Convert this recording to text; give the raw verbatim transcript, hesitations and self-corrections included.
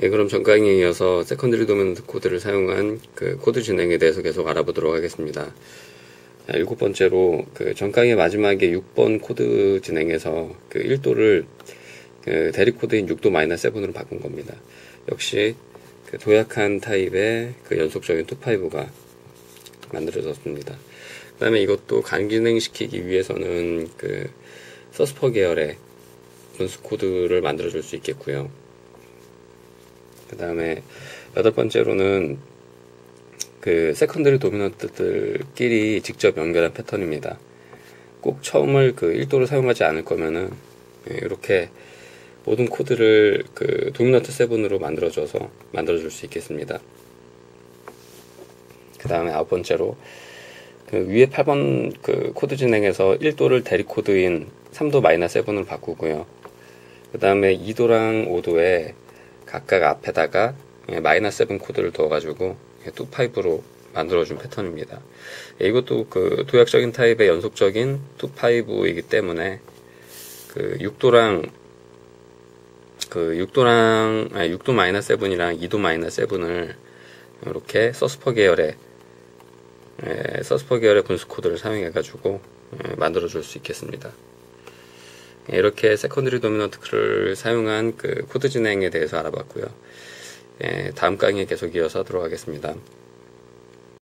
예, 그럼 전 강의에 이어서 세컨드리 도미넌트 코드를 사용한 그 코드 진행에 대해서 계속 알아보도록 하겠습니다. 자, 일곱 번째로 그 전 강의 마지막에 육 번 코드 진행에서 그 일 도를 그 대리 코드인 육 도 마이너스 칠으로 바꾼 겁니다. 역시 그 도약한 타입의 그 연속적인 투 파이브가 만들어졌습니다. 그 다음에 이것도 간진행시키기 위해서는 그 서스퍼 계열의 분수 코드를 만들어줄 수 있겠고요. 그 다음에 여덟 번째로는 그 세컨더리 도미넌트들끼리 직접 연결한 패턴입니다. 꼭 처음을 그 일 도를 사용하지 않을 거면은 이렇게 모든 코드를 그 도미넌트 칠으로 만들어줘서 만들어줄 수 있겠습니다. 그 다음에 아홉 번째로 그 위에 팔 번 그 코드 진행에서 일 도를 대리 코드인 삼 도 마이너스 칠으로 바꾸고요. 그 다음에 이 도랑 오 도에 각각 앞에다가 마이너스 칠 코드를 넣어가지고 투 파이브로 만들어준 패턴입니다. 이것도 그 도약적인 타입의 연속적인 투 파이브이기 때문에 그 육 도랑 그 육 도랑 아니 육 도 마이너스 칠이랑 이 도 마이너스 칠을 이렇게 서스퍼 계열의 에, 서스퍼 계열의 분수 코드를 사용해가지고 에, 만들어줄 수 있겠습니다. 이렇게 세컨드리 도미넌트를 사용한 그 코드 진행에 대해서 알아봤고요. 예, 다음 강의에 계속 이어서 하도록 하겠습니다.